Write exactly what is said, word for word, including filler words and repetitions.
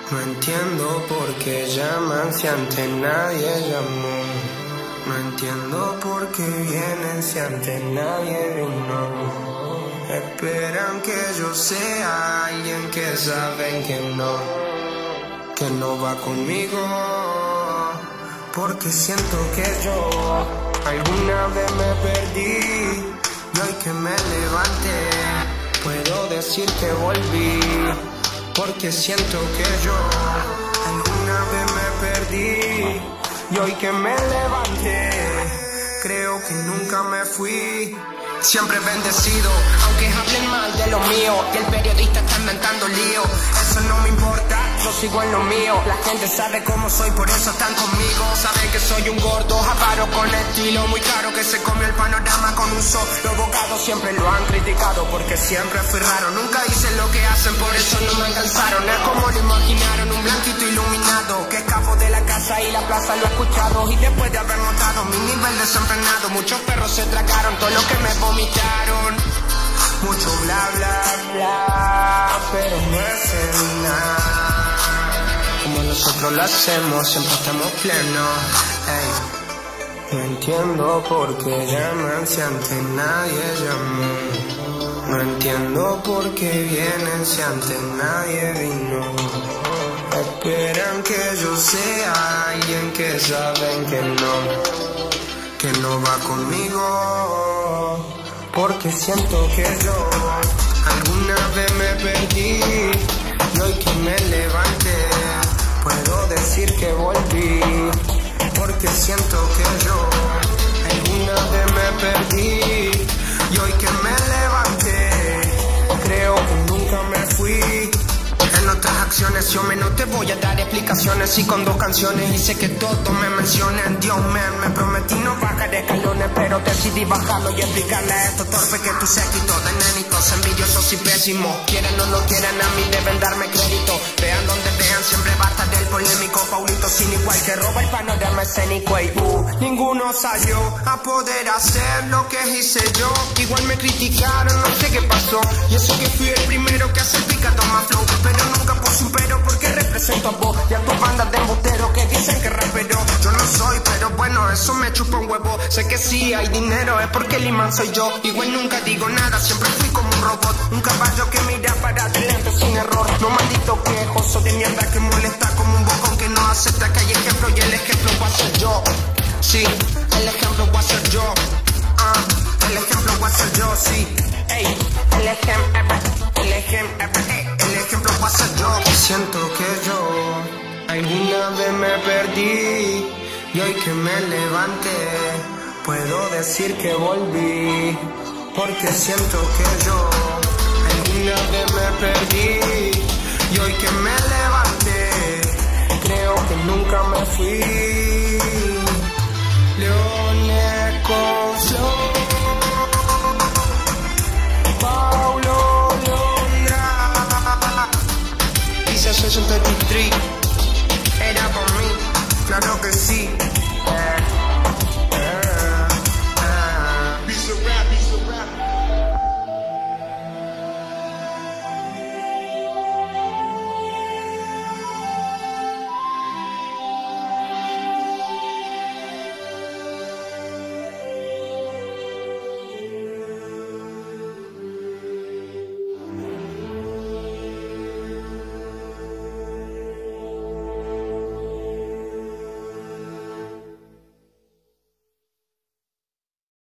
No entiendo por qué llaman si antes nadie llamó. No entiendo por qué vienen si antes nadie vino. Esperan que yo sea alguien que saben que no, que no va conmigo. Porque siento que yo alguna vez me perdí y hoy que me levanté puedo decir que volví. Porque siento que yo alguna vez me perdí y hoy que me levanté creo que nunca me fui. Siempre bendecido, aunque hablen mal de lo mío y el periodista está inventando lío. Eso no me importa, yo sigo en lo mío. La gente sabe cómo soy, por eso están conmigo. Saben que soy un gordo, avaro con estilo muy caro, que se comió el panorama con un solo bocado. Siempre lo han criticado porque siempre fui raro. Nunca hice lo que hacen, por eso no me alcanzaron. Es como lo imaginaron, un blanquito iluminado que escapó de la casa y la plaza lo he escuchado. Y después de haber notado mi nivel desenfrenado, muchos perros se tragaron todo lo que me vomitaron. Mucho bla bla bla, pero no hacen nada. Como nosotros lo hacemos, siempre estamos plenos. Ey. No entiendo por qué llaman si antes nadie llamó. No entiendo por qué vienen si antes nadie vino. Esperan que yo sea alguien que saben que no, que no va conmigo. Porque siento que yo alguna vez me perdí y hoy que me levanté puedo decir que volví. Porque siento que yo alguna vez me perdí y hoy que me levanté creo que nunca me fui. En otras acciones yo me no te voy a dar explicaciones. Y con dos canciones hice que todos me mencionen. Dios man, me prometí no bajar escalones, pero decidí bajarlo y explicarle a estos torpes que tú séquito de nenitos envidiosos y pésimos. Quieran o no quieran, a mí deben darme crédito. Vean donde vean, siempre va a estar el polémico Paulito sin igual que roba el panorama escénico. Y uh, ninguno salió a poder hacer lo que hice yo. Igual me criticaron, no sé qué pasó. Y eso que fui el primero que hace pica toma flow, pero nunca puse un pero porque represento a vos y a tus bandas de embusteros que dicen que rapero yo no soy, pero bueno, eso me chupa un huevo. Sé que sí hay dinero, es porque el imán soy yo. Igual nunca digo nada, siempre fui como un robot, un caballo que mira para adelante sin error. No maldito quejoso de mierda que molesta como un bocón que no acepta que hay ejemplo y el ejemplo va a ser yo. Sí, el ejemplo va a ser yo. uh, El ejemplo va a ser yo, sí. Ey, el ejemplo, el ejemplo, el ejemplo va a ser yo. Siento que yo alguna vez me perdí y hoy que me levanté puedo decir que volví. Porque siento que yo alguna vez me perdí y hoy que me levanté creo que nunca me fui. Leones con flow, Paulo Londra, Pizza sesenta y tres, era por mí, claro que sí.